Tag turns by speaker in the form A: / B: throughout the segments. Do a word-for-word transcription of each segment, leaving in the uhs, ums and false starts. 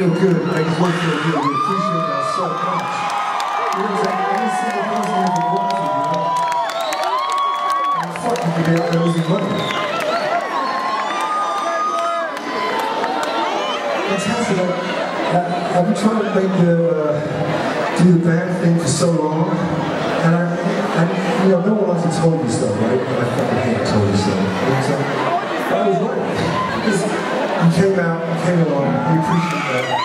A: feel good. Make us both feel good. We appreciate that so much. You know, like every single person here for granted, you know? And fuck, you could be out there losing money. Fantastic. Like, uh, I've been trying to make the, uh, do the band thing for so long, and I, I you know, no one else has told me stuff, right? But I fucking hate told me stuff. You know, so I was right. Because you came out, you came along, we appreciate that.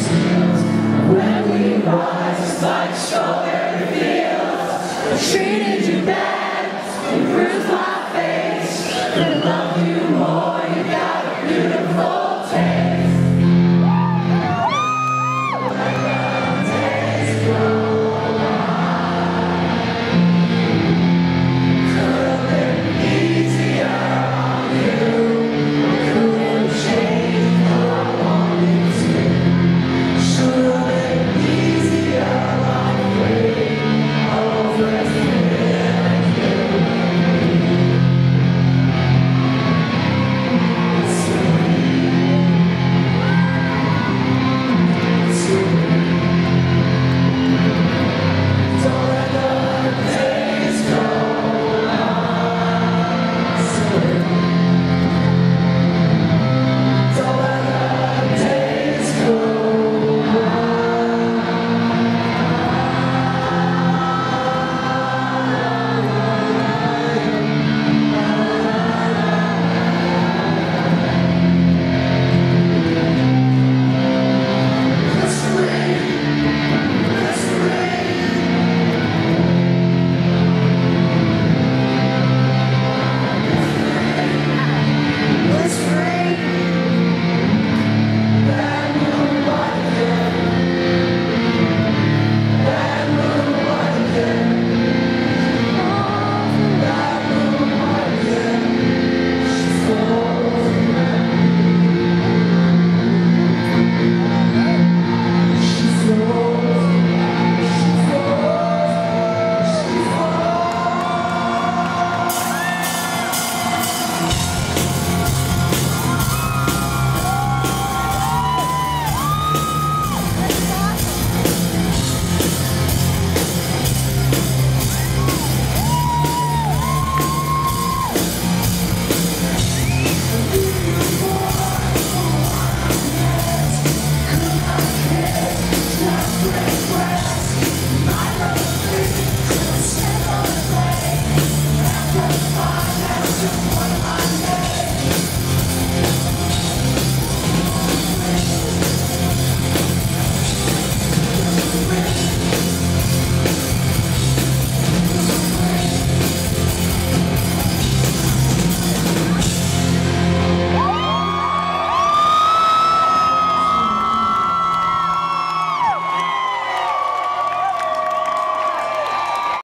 B: Like strawberry fields, treated